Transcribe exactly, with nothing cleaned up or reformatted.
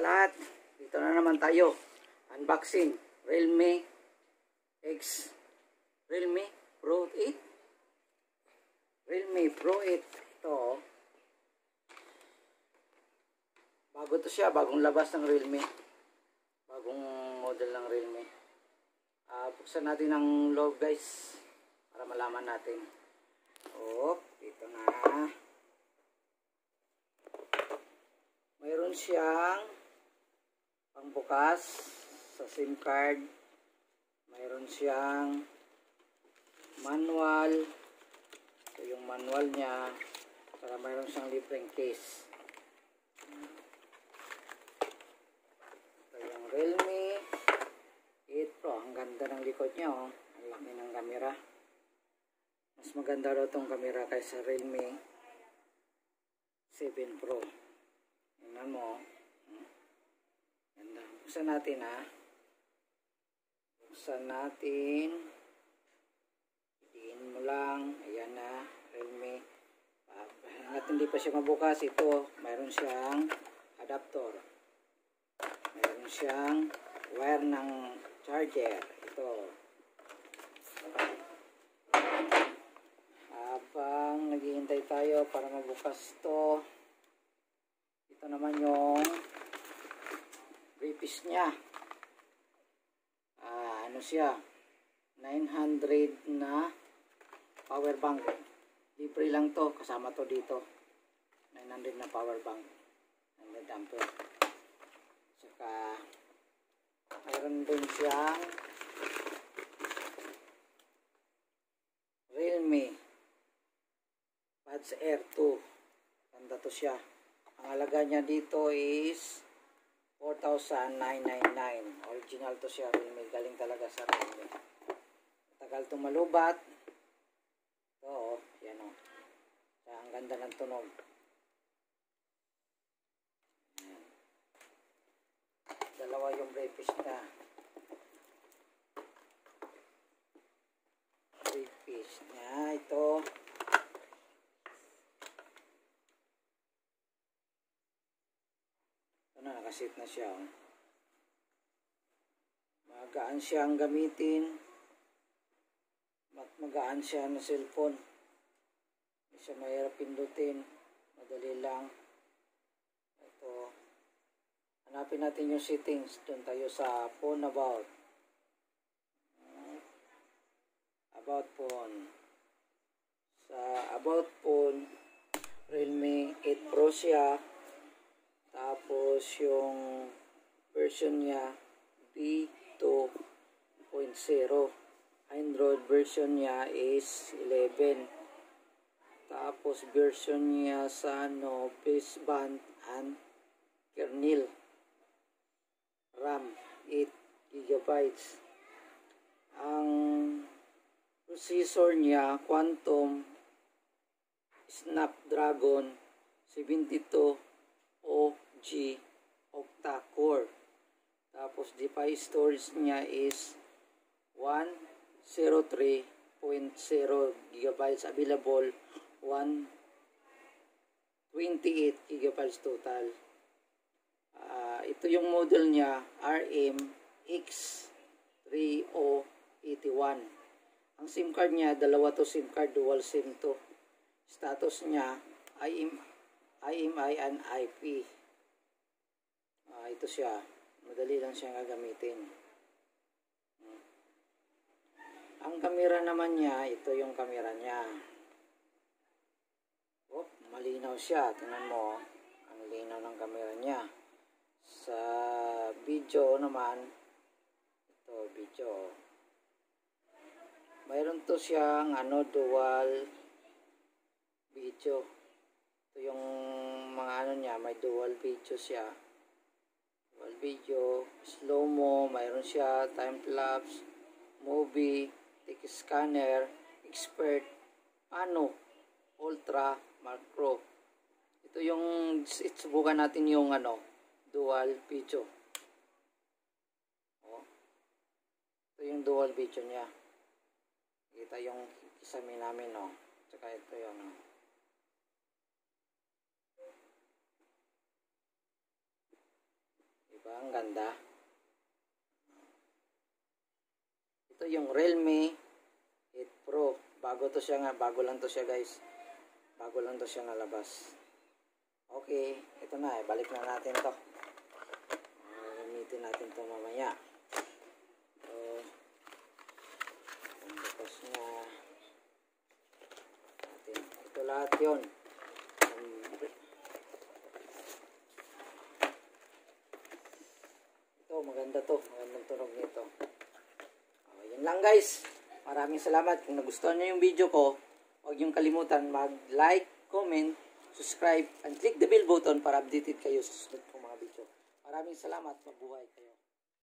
lahat, dito na naman tayo. Unboxing Realme X Realme Pro eight. Realme Pro eight. Ito. Bago to siya, bagong labas ng Realme. Bagong model ng Realme. Uh, buksan natin ang loob guys para malaman natin. Oh, dito na. Mayroon siyang pangbukas sa SIM card. Mayroon siyang manual. Ito yung manual niya. Para mayroon siyang libreng case. Ito yung Realme eight Pro. Ang ganda ng likod niya. Oh. Ang laki ng camera. Mas maganda daw itong camera kaysa Realme seven Pro. Tingnan mo. Ganda. Buksan natin ha. Buksan natin. Itiin mo lang. Ayan na. Realme. Hanggat hindi pa siya mabukas. Ito. Mayroon siyang adapter. Mayroon siyang wire ng charger. Ito. Habang naghihintay tayo para mabukas ito. Ito naman yung briefcase niya. Ah, ano siya? nine hundred na power bank. Libre lang to. Kasama to dito. nine hundred na power bank. nine hundred ampere. Saka mayroon din siyang Realme Buds Air two. Ganda to siya. Ang halaga niya dito is four thousand nine hundred ninety-nine. Original to siya. Realme. Galing talaga sa Realme. Matagal itong malubat. Ito, oh. Yan o. Oh. Ang ganda ng tunog. Ayan. Dalawa yung briefcase niya. Briefcase niya. Ito. Na, nakasit na siya. Oh. Magaan siyang gamitin. Mat magaan siya na cellphone. Hindi siya mahirap pindutin. Madali lang. Ito. Hanapin natin yung settings. Doon tayo sa phone about. About phone. Sa about phone, Realme eight Pro siya. Tapos yung version niya B two point zero. Android version niya is eleven. Tapos version niya sa no baseband and kernel. RAM eight gigabytes. Ang processor niya Quantum Snapdragon seventy-two O G octa-core. Tapos device storage niya is one hundred three point zero gigabytes. Available one hundred twenty-eight gigabytes total. Uh, ito yung model niya R M X three thousand eighty-one. Ang SIM card niya, dalawa to SIM card, dual SIM to. Status niya I M I M I and I P. Ah, ito siya. Madali lang siyang gagamitin. Hmm. Ang camera naman niya, ito yung camera niya. Oh, malinaw siya. Tingnan mo. Ang linaw ng camera niya. Sa video naman, ito video. Mayroon to siyang ano, dual video. Ito yung mga ano niya, may dual video siya. Dual video, slow-mo, mayroon siya, time-lapse, movie, text scanner, expert, ano, ultra, macro. Ito yung, subukan natin yung ano, dual video. Oh. Ito yung dual video niya. Kita yung kisame namin, no. Tsaka ito yung, no. Diba? Ang ganda. Ito yung Realme eight Pro. Bago to siya nga. Bago lang to siya guys. Bago lang to siya nalabas. Okay. Ito na eh. Balik na natin to. Uh, gamitin natin to mamaya. So, ang bukas niya. Natin. Ito lahat yun. Ito maganda to. Magandang tunog nito. Uh, yan lang guys. Maraming salamat. Kung nagustuhan nyo yung video ko, huwag niyong kalimutan mag-like, comment, subscribe, and click the bell button para updated kayo sa susunod kong mga video. Maraming salamat. Mabuhay kayo.